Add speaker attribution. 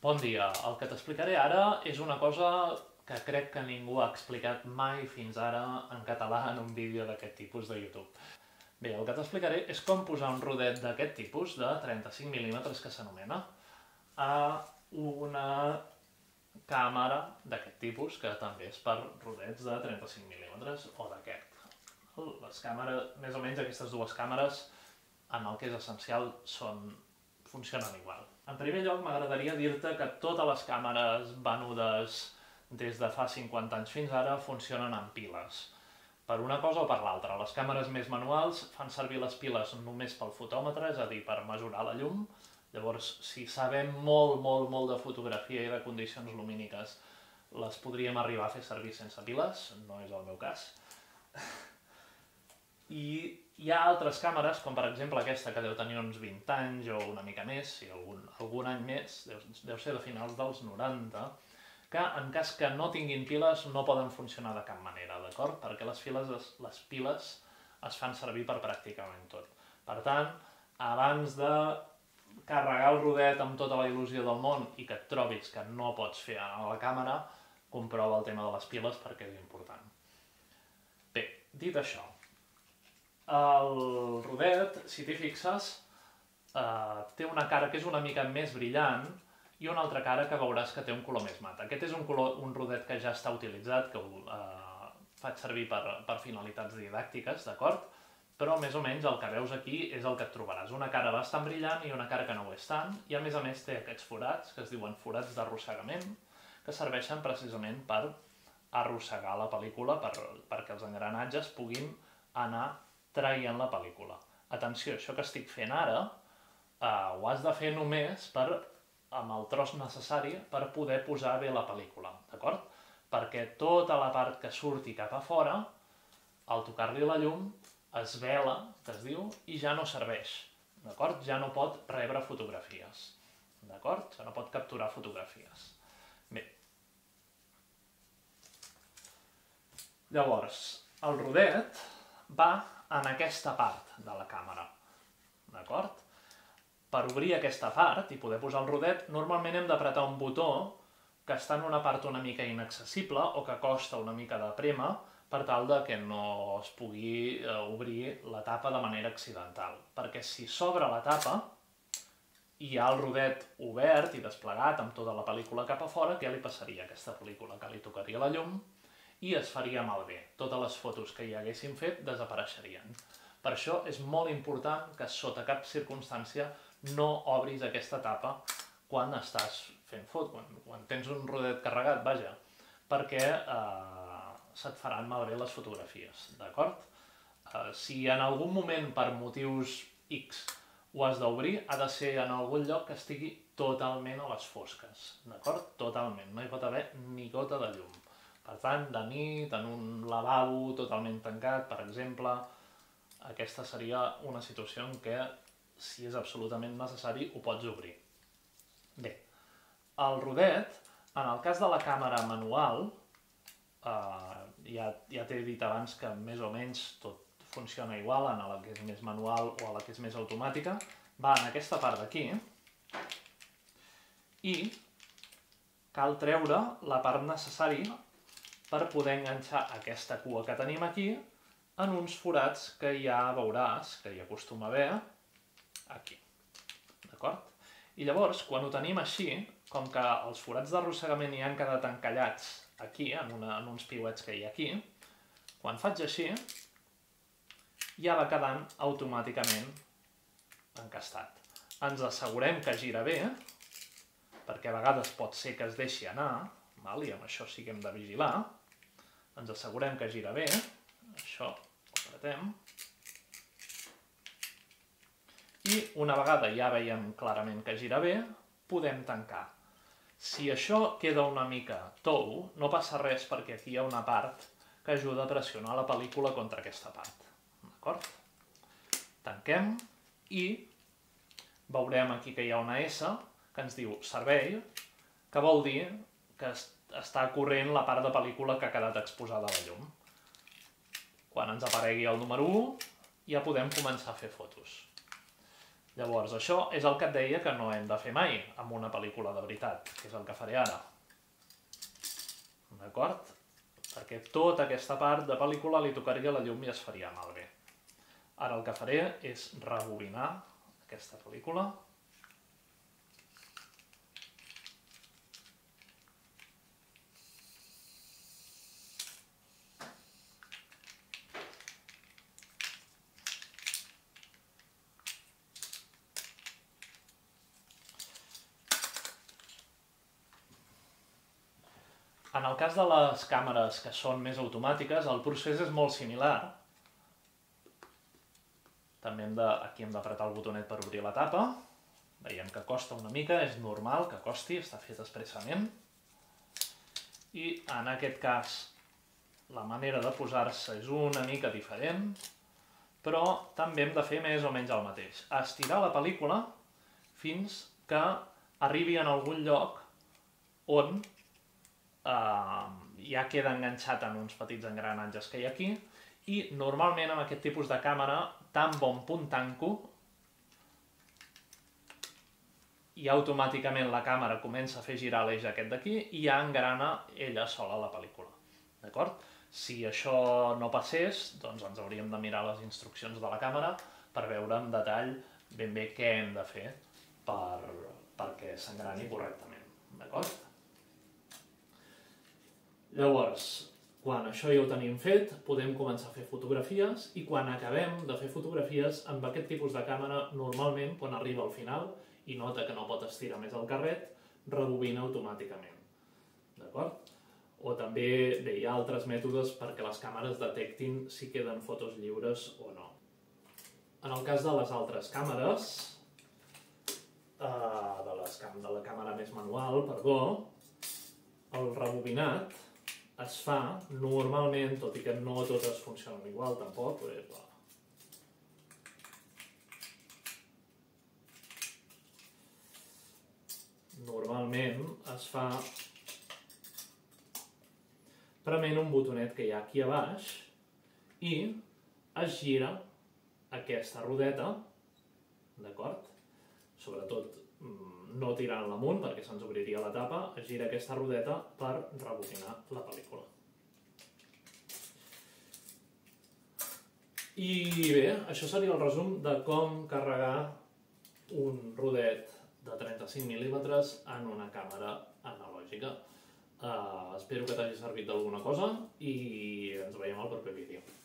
Speaker 1: Bon dia, el que t'explicaré ara és una cosa que crec que ningú ha explicat mai fins ara en català en un vídeo d'aquest tipus de YouTube. Bé, el que t'explicaré és com posar un rodet d'aquest tipus, de 35 mm que s'anomena, a una càmera d'aquest tipus, que també és per rodets de 35 mm o d'aquest. Les càmeres, més o menys aquestes dues càmeres, en el que és essencial, funcionen igual. En primer lloc, m'agradaria dir-te que totes les càmeres venudes des de fa 50 anys fins ara funcionen amb piles. Per una cosa o per l'altra. Les càmeres més manuals fan servir les piles només pel fotòmetre, és a dir, per mesurar la llum. Llavors, si sabem molt de fotografia i de condicions lumíniques, les podríem arribar a fer servir sense piles, no és el meu cas. I hi ha altres càmeres, com per exemple aquesta, que deu tenir uns 20 anys o una mica més, si algun any més, deu ser de finals dels 90, que en cas que no tinguin piles no poden funcionar de cap manera, d'acord? Perquè les piles es fan servir per pràcticament tot. Per tant, abans de carregar el rodet amb tota la il·lusió del món i que et trobis que no pots fer a la càmera, comprova el tema de les piles perquè és important. Bé, dit això, el rodet, si t'hi fixes, té una cara que és una mica més brillant i una altra cara que veuràs que té un color més mat. Aquest és un rodet que ja està utilitzat, que faig servir per finalitats didàctiques, d'acord? Però més o menys el que veus aquí és el que et trobaràs. Una cara bastant brillant i una cara que no ho és tant, i a més té aquests forats, que es diuen forats d'arrossegament, que serveixen precisament per arrossegar la pel·lícula, perquè els engranatges puguin anar traient la pel·lícula. Atenció, això que estic fent ara ho has de fer només amb el tros necessari per poder posar bé la pel·lícula, d'acord? Perquè tota la part que surti cap a fora, al tocar-li la llum, es vela, que es diu, i ja no serveix, d'acord? Ja no pot rebre fotografies, d'acord? Ja no pot capturar fotografies. Bé. Llavors, el rodet va en aquesta part de la càmera, d'acord? Per obrir aquesta part i poder posar el rodet, normalment hem d'apretar un botó que està en una part una mica inaccessible o que costa una mica de prémer per tal que no es pugui obrir la tapa de manera accidental. Perquè si s'obre la tapa i hi ha el rodet obert i desplegat amb tota la pel·lícula cap a fora, què li passaria a aquesta pel·lícula? Que li tocaria la llum i es faria malbé. Totes les fotos que hi haguéssim fet desapareixerien. Per això és molt important que sota cap circumstància no obris aquesta tapa quan estàs fent fotos, quan tens un rodet carregat, vaja, perquè se't faran malbé les fotografies, d'acord? Si en algun moment per motius X ho has d'obrir, ha de ser en algun lloc que estigui totalment a les fosques, d'acord? Totalment, no hi pot haver ni gota de llum. Per tant, de nit, en un lavabo totalment tancat, per exemple, aquesta seria una situació en què, si és absolutament necessari, ho pots obrir. Bé, el rodet, en el cas de la càmera manual, ja t'he dit abans que més o menys tot funciona igual en la que és més manual o a la que és més automàtica, va en aquesta part d'aquí i cal treure la part necessària per poder enganxar aquesta cua que tenim aquí en uns forats que ja veuràs, que hi acostuma a haver, aquí, d'acord? I llavors, quan ho tenim així, com que els forats d'arrossegament hi han quedat encallats aquí, en uns piuets que hi ha aquí, quan faig així, ja va quedant automàticament encastat. Ens assegurem que gira bé, perquè a vegades pot ser que es deixi anar, i amb això sí que hem de vigilar. Ens assegurem que gira bé, això ho apretem, i una vegada ja veiem clarament que gira bé, podem tancar. Si això queda una mica tou, no passa res perquè aquí hi ha una part que ajuda a pressionar la pel·lícula contra aquesta part, d'acord? Tanquem i veurem aquí que hi ha una S que ens diu servei, que vol dir que està corrent la part de pel·lícula que ha quedat exposada a la llum. Quan ens aparegui el número 1, ja podem començar a fer fotos. Llavors, això és el que et deia que no hem de fer mai amb una pel·lícula de veritat, que és el que faré ara. D'acord? Perquè tota aquesta part de pel·lícula li tocaria la llum i es faria malbé. Ara el que faré és rebobinar aquesta pel·lícula. En el cas de les càmeres que són més automàtiques, el procés és molt similar. També aquí hem d'apretar el botonet per obrir la tapa. Veiem que costa una mica, és normal que costi, està fet expressament. I en aquest cas la manera de posar-se és una mica diferent, però també hem de fer més o menys el mateix. Estirar la pel·lícula fins que arribi en algun lloc on ja queda enganxat en uns petits engranatges que hi ha aquí, i normalment amb aquest tipus de càmera, tan bon punt tanco, i automàticament la càmera comença a fer girar l'eix aquest d'aquí i ja engrana ella sola la pel·lícula. D'acord? Si això no passés, doncs ens hauríem de mirar les instruccions de la càmera per veure en detall ben bé què hem de fer perquè s'engrani correctament. D'acord? Llavors, quan això ja ho tenim fet, podem començar a fer fotografies i quan acabem de fer fotografies amb aquest tipus de càmera, normalment, quan arriba al final i nota que no pot estirar més el carret, rebobina automàticament. D'acord? O també hi ha altres mètodes perquè les càmeres detectin si queden fotos lliures o no. En el cas de les altres càmeres, de la càmera més manual, el rebobinat es fa normalment, tot i que no totes funcionen igual tampoc, normalment es fa prement un botonet que hi ha aquí a baix i es gira aquesta rodeta, d'acord? Sobretot no tirant-la amunt perquè se'ns obriria la tapa, es gira aquesta rodeta per rebobinar la pel·lícula. I bé, això seria el resum de com carregar un rodet de 35 mil·límetres en una càmera analògica. Espero que t'hagi servit d'alguna cosa i ens veiem al proper vídeo.